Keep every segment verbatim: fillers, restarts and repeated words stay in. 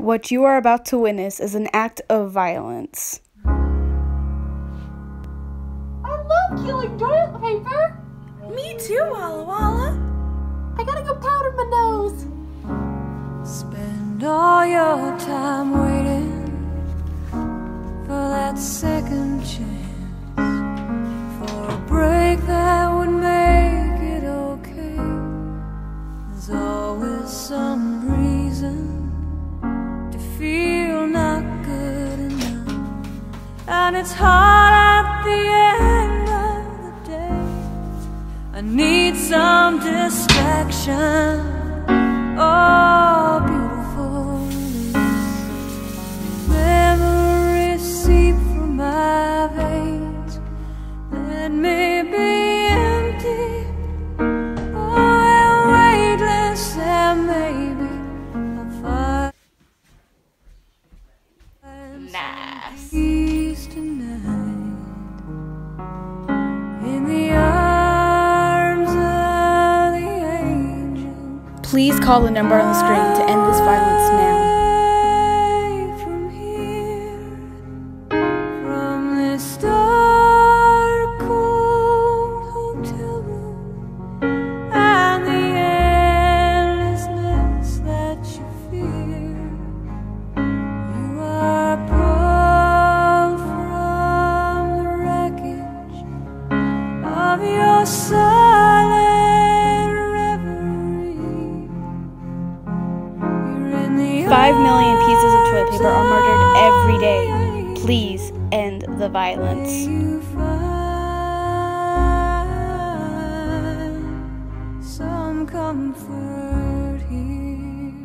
What you are about to witness is an act of violence. I love killing toilet paper! Me too, Walla Walla. I gotta go powder my nose. Spend all your time waiting for that second chance, for a break that would make it okay. There's always some reason to feel not good enough, and it's hard at the end of the day. I need some distraction. Oh, beautiful memories seep from my veins. Let me be empty, oh, weightless, and maybe I'll find Nice. peace tonight in the arms of the angel. Please call the number on the screen to end this violence now. From here, from this dark, cold hotel room, and the endlessness that you fear, you are pulled from the wreckage of your silent reverie. You're in the Five million pieces of toilet paper are murdered every day. Please end the violence. You find some comfort here.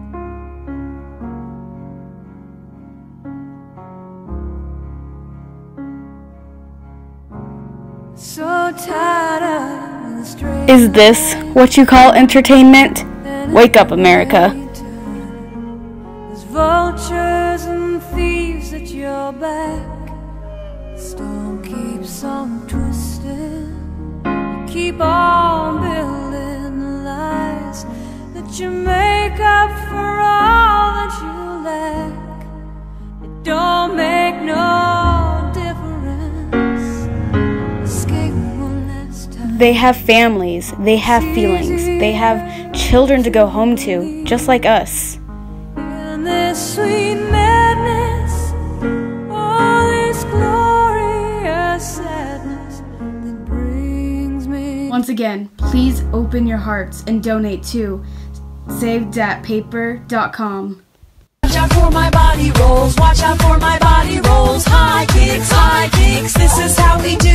So tired of the straight. Is this what you call entertainment? Wake up, America. There's vultures and thieves at your back. Storm keeps on twisting. You keep on building the lies that you make up for all that you lack. It don't make no difference. Escape one last time. They have families, they have feelings, they have children to go home to, just like us. In this sweet madness, all this glorious sadness that brings me. Once again, please open your hearts and donate to save dat paper dot com. Watch out for my body rolls, watch out for my body rolls. High kicks, high kicks, this is how we do